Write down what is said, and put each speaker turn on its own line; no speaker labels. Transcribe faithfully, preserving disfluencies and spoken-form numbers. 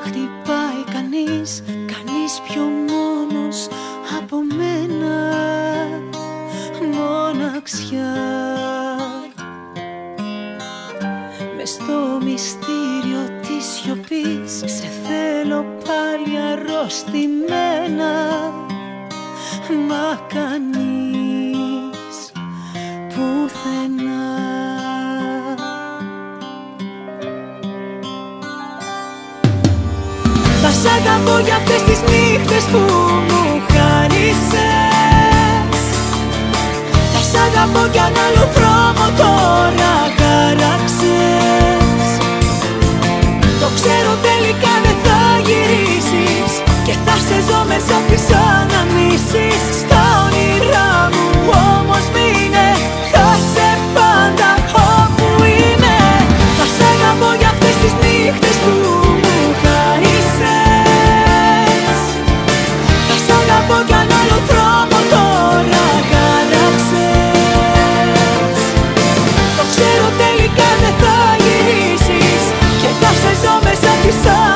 χτυπάει κανείς, κανείς πιο μόνος από μένα. Μοναξιά μες στο μυστήριο της σιωπής, σε θέλω πάλι αρρωστημένα. Μα κανείς πουθενά. Θα σ' αγαπώ για αυτές τις νύχτες που μου χάρισες. Θα σ' αγαπώ κι αν άλλο δρόμο τώρα χαράξες. Το ξέρω τελικά δεν θα γυρίσεις και θα σε ζω μέσα απ' τις αναμνήσεις. Στα όνειρά μου όμως μείνε, θα σε πάντα όπου είμαι. Θα σ' αγαπώ για αυτές τις νύχτες που μου χάρισες. Θα σ' αγαπώ κι αν άλλο δρόμο τώρα χαράξες. Το ξέρω τελικά δεν θα γυρίσεις και θα σε ζω μέσα απ' τις αναμνήσεις.